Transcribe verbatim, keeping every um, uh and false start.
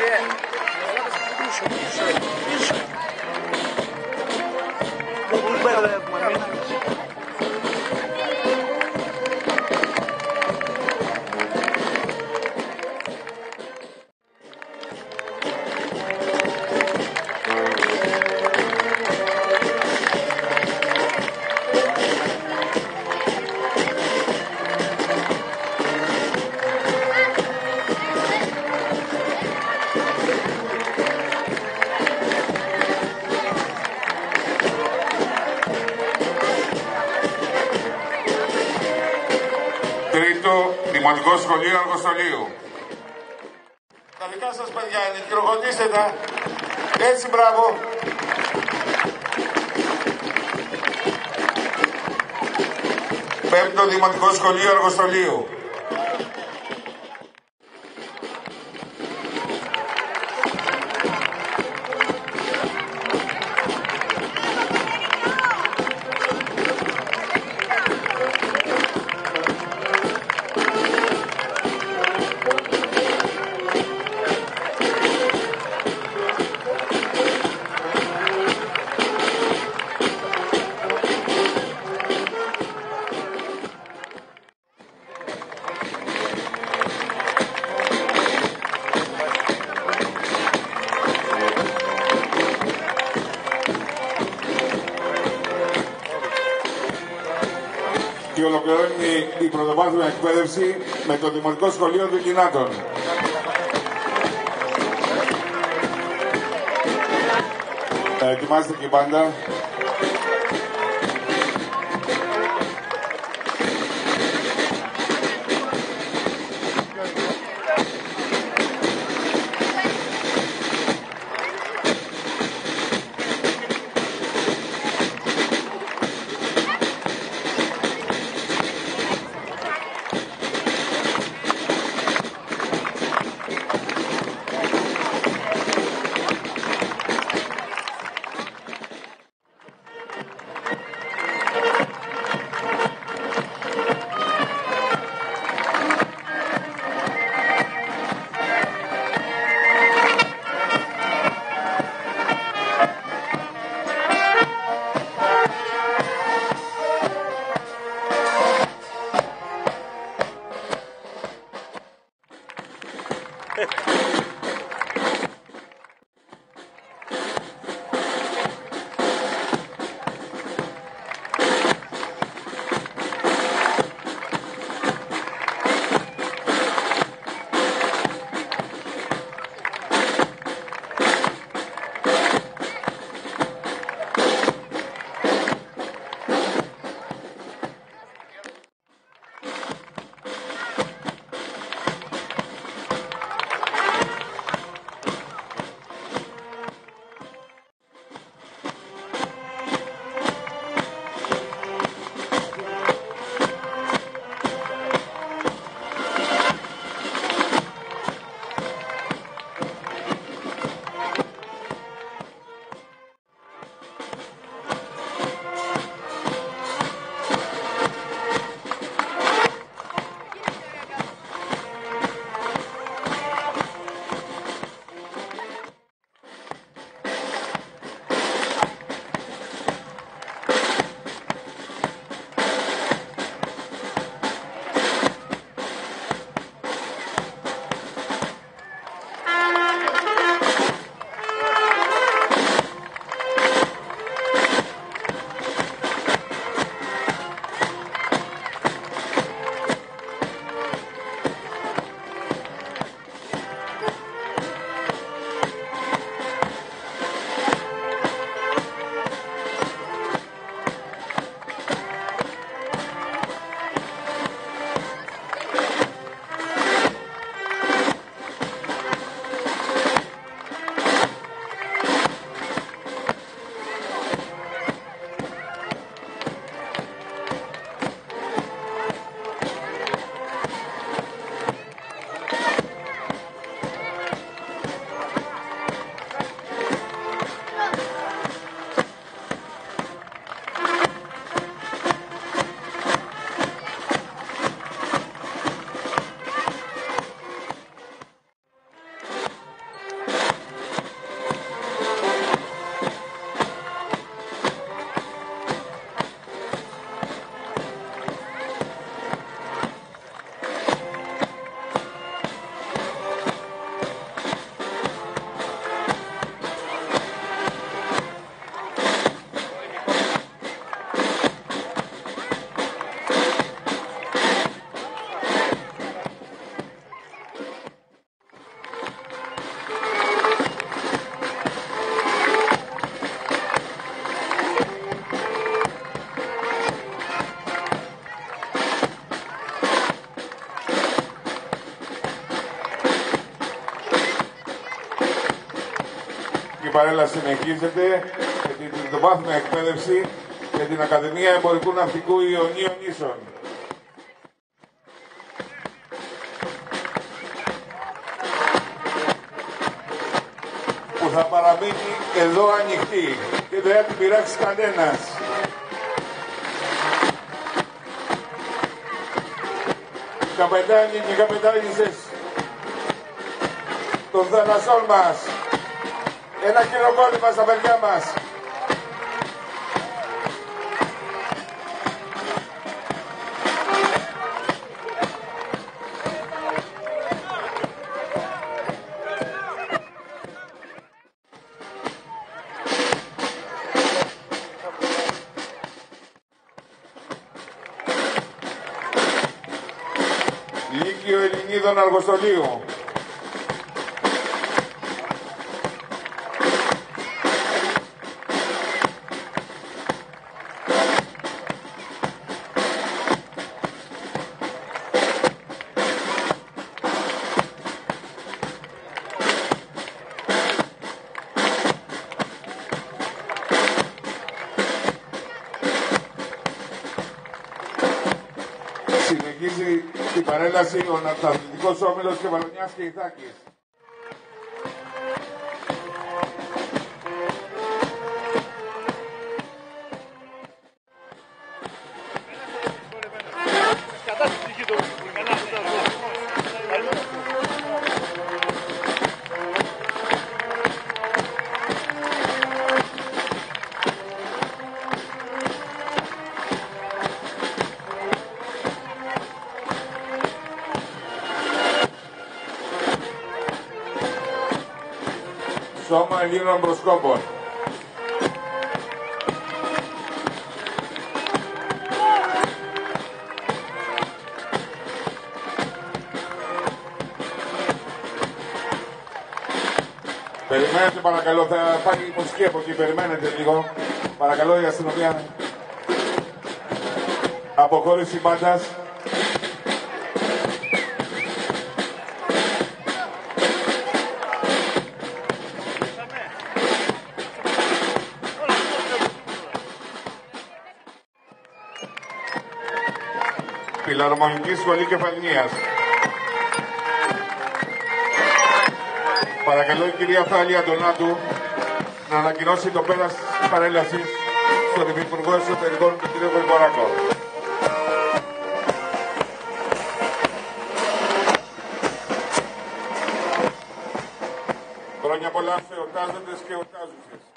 Τρίτο Δημοτικό Σχολείο Αργοστολίου. Τα δικά σας παιδιά είναι, χειροκροτήστε τα. Έτσι, μπράβο. Πέμπτο Δημοτικό Σχολείο Αργοστολίου. Και ολοκληρώνει η πρωτοβάθμια εκπαίδευση με το Δημοτικό Σχολείο Δικινάτων. Ετοιμάστε και πάντα. Η παρέλαση συνεχίζεται με την τριτοβάθμια εκπαίδευση και την Ακαδημία Εμπορικού Ναυτικού Ιωνίων Νήσων. Που θα παραμείνει εδώ ανοιχτή και δεν θα την πειράξει κανένας. Καπετάνοι και καπετάνισσες των θάλασσών μας, ένα χειροκρότημα στα παιδιά μας. Λύκειο Ελληνίδων Αργοστολίου. Συνεχίζει την παρέλαση ο Αθλητικός Όμιλος και Βαλονιάς και Ιθάκης. Σώμα Ελλήνων Προσκόπων. Περιμένετε παρακαλώ, θα πάει η μουσική από εκεί, περιμένετε λίγο. Παρακαλώ η αστυνομία. Αποχώρηση μπάντας. Φιλαρμονική Σχολή Κεφαλνίας. Παρακαλώ η κυρία Θάλη Αντωνάτου να ανακοινώσει το πέρας της παρέλασης στον Υφυπουργό Εσωτερικών, τον κύριο Γρηγοράκο. Χρόνια πολλά σε εορτάζοντες και εορτάζουσες.